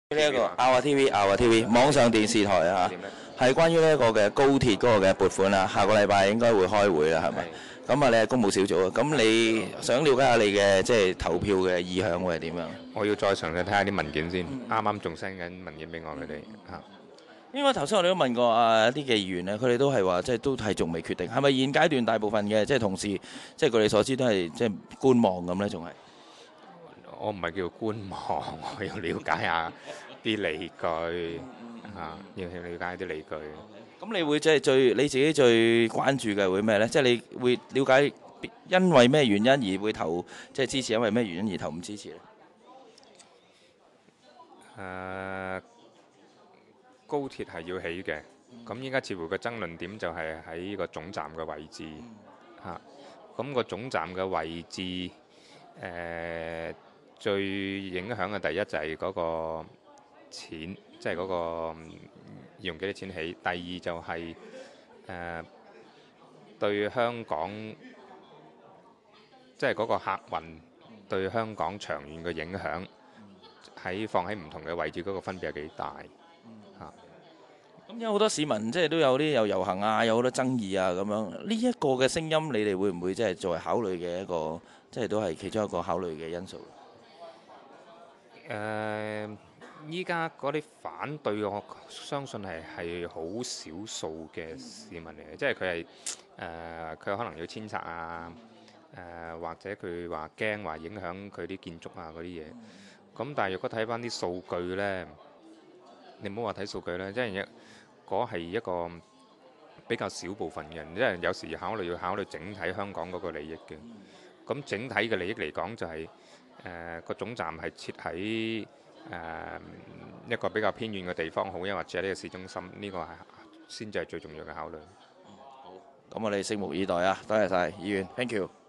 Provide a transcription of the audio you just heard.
呢一個亞華 TV 網上電視台啊，係關於呢一個嘅高鐵嗰個嘅撥款啊，下個禮拜應該會開會啦，係咪？咁啊，你係公務小組啊，咁你想了解下你嘅即係投票嘅意向會係點樣？ 我要再詳細睇下啲文件先，啱啱仲 send 緊文件俾我佢哋嚇。 因為頭先我哋都問過一啲嘅議員咧，佢哋都係話即係都係仲未決定，係咪現階段大部分嘅即係同事，即係據你所知都係即係觀望咁咧，仲係？ 我唔係叫觀望，我要了解下啲理據嚇，要去了解啲理據。 咁你會即係你自己最關注嘅會咩咧？即係你會了解因為咩原因而會投即係支持，因為咩原因而投唔支持咧？ 高鐵係要起嘅，咁依家似乎個爭論點就係喺個總站嘅位置嚇。咁個總站嘅位置最影響嘅第一就係嗰個錢，即係嗰個要用幾多錢起。第二就係對香港，即係嗰個客運對香港長遠嘅影響，放喺唔同嘅位置嗰個分別係幾大嚇。 咁有好多市民即係都有啲有遊行啊，有好多爭議啊咁樣。呢一個嘅聲音，你哋會唔會即係作為考慮嘅一個，即係都係其中一個考慮嘅因素？ 依家嗰啲反對，我相信係好少數嘅市民嚟嘅，即係佢可能要遷拆啊，或者佢話驚話影響佢啲建築啊嗰啲嘢。咁但係如果睇翻啲數據呢，你唔好話睇數據呢，即係嗰係一個比較少部分嘅人，因為有時要考慮整體香港嗰個利益嘅。咁整體嘅利益嚟講，就係個總站係設喺一個比較偏遠嘅地方好，因為或者係呢個市中心，呢個係先至係最重要嘅考慮。 好，咁我哋拭目以待啊！多謝晒議員，thank you。